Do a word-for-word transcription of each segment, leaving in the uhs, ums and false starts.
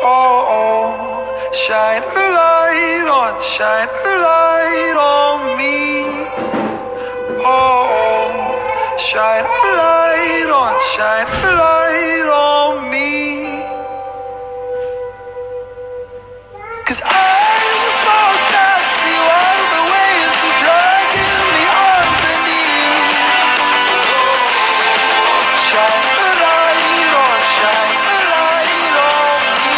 Oh, oh, shine a light on, shine a light on me. Oh, oh, shine a light on, shine a light on me. 'Cause I was lost at sea while the waves were dragging me underneath. Shine a light on, shine a light on me.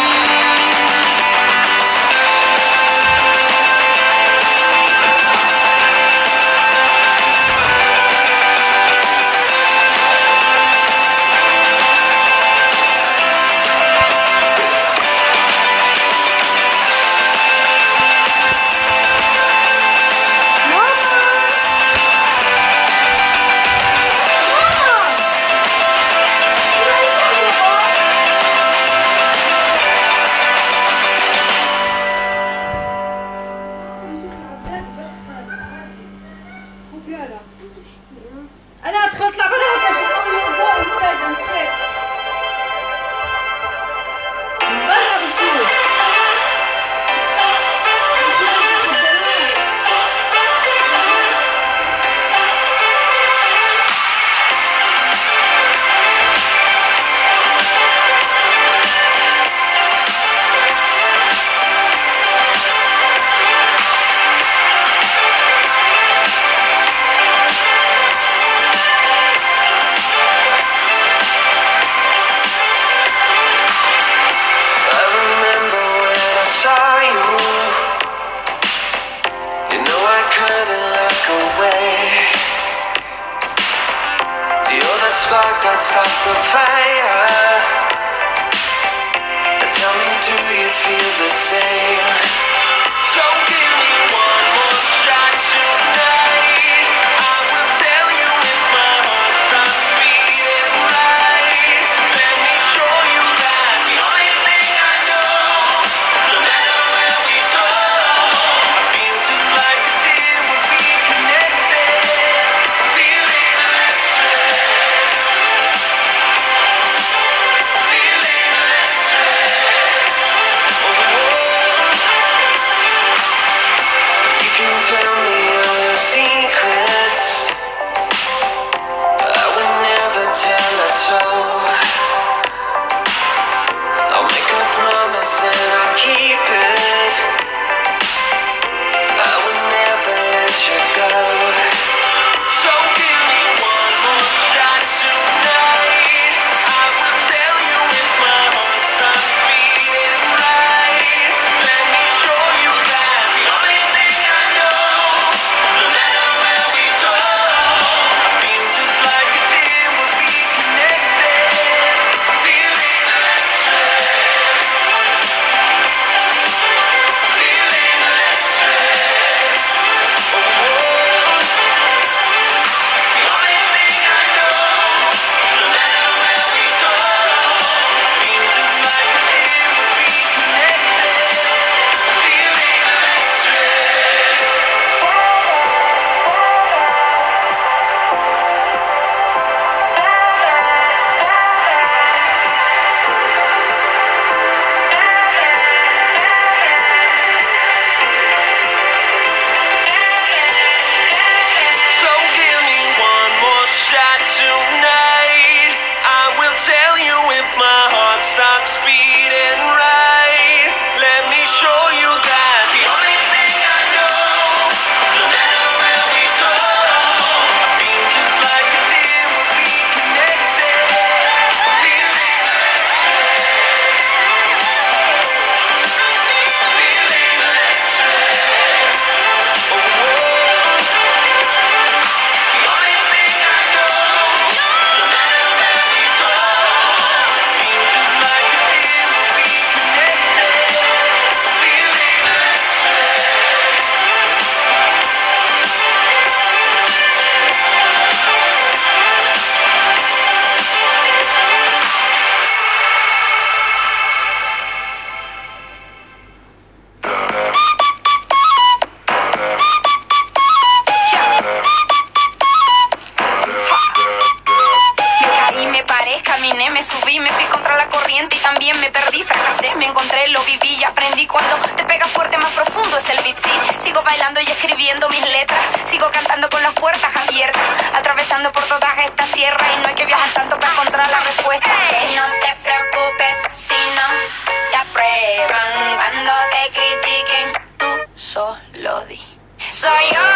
bien, me perdí, fracasé, me encontré, lo viví y aprendí. Cuando te pegas fuerte, más profundo es el beat, sí. Sigo bailando y escribiendo mis letras, sigo cantando con las puertas abiertas, atravesando por todas estas tierras, y no hay que viajar tanto para encontrar la respuesta. Hey, no te preocupes si no te aprueban, cuando te critiquen, Tú solo di. soy yo.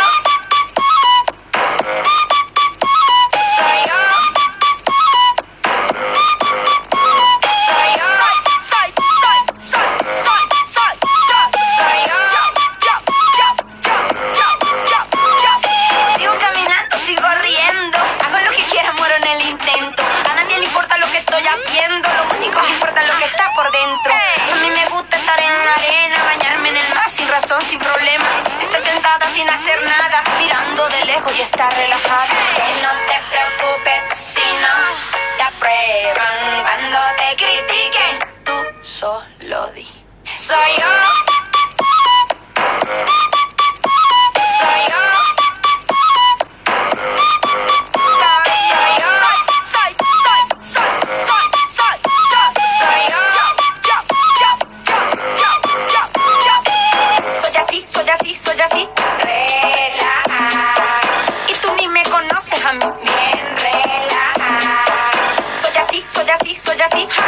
Soy yo. Soy yo. Soy, soy, soy, soy, soy, soy, Soy yo. yo, yo, yo, yo, yo, yo, yo. Sigo caminando, sigo riendo, hago lo que quiera, muero en el intento. A nadie le importa lo que estoy haciendo, lo único que importa es lo que está por dentro. Hey. A mí me gusta estar en la arena, bañarme en el mar sin razón, sin problema. Estoy sentada sin hacer nada, mirando de lejos y estar relajada. Hey, no te preocupes si no te aprueban, cuando te critiquen, Tú solo di. soy yo. Soy yo. Soy, soy yo. Soy, soy, soy, soy, soy, soy, soy, Soy yo. yo, yo, yo, yo, yo, yo, yo. Soy así, soy así, soy así. Relaja, Y tú ni me conoces a mí. bien relaja. Soy así, soy así, soy así.